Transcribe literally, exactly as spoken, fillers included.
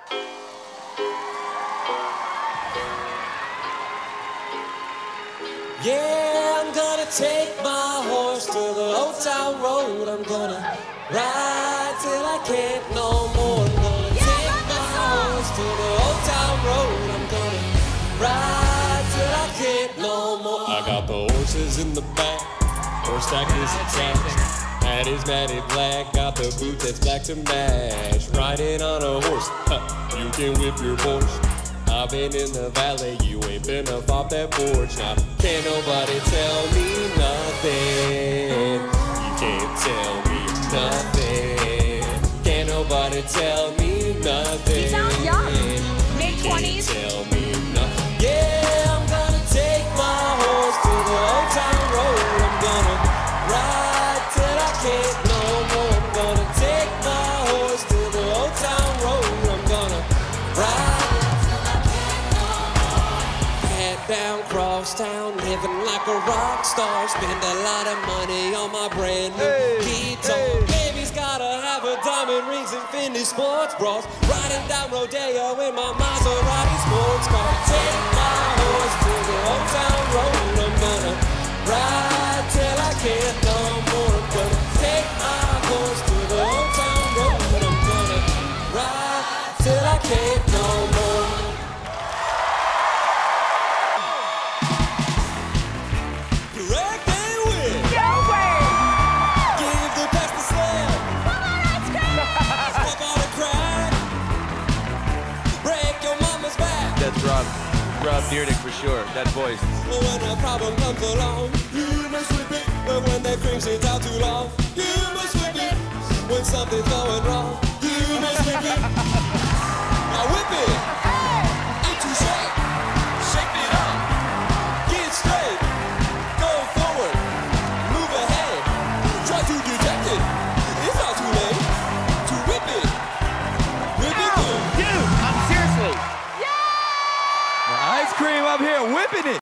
Yeah, I'm gonna take my horse to the old town road. I'm gonna ride till I can't no more. I'm gonna yeah, take my horse to the old town road. I'm gonna ride till I can't no more. I got the horses in the back, horse stack is attached. Hat is matted black, got the boot that's black to match. Riding on a horse, huh, you can whip your Porsche. I've been in the valley, you ain't been up off that porch. Now, can't nobody tell me nothing. You can't tell me nothing. Can't nobody tell me nothing. You sound young. mid twenties. Tell me nothing. Yeah, I'm gonna take my horse to the old town road. I'm gonna ride till I can't no more. I'm gonna take my horse to the old town road. I'm gonna ride down cross town, living like a rock star. Spend a lot of money on my brand new hey, guitar. Hey. Baby's gotta have her diamond rings and finished sports bras. Riding down Rodeo in my Maserati sports car. Take my horse to the old town road. I'm gonna ride till I can't no more. I'm gonna take my horse to the old town road. I'm gonna ride till I can't no more. That's Rob, Rob Deerdick for sure, that voice. Well, when a problem comes along, you must whip it. But when they cringe it out too long, you must whip it. When something's going wrong, you must whip it. Now whip it. Ain't too short. Shake it up. Get straight. Go forward. Move ahead. Try to detect it. It's not too late to whip it. Whip it good. Dude, I'm seriously. Ice cream up here, whipping it.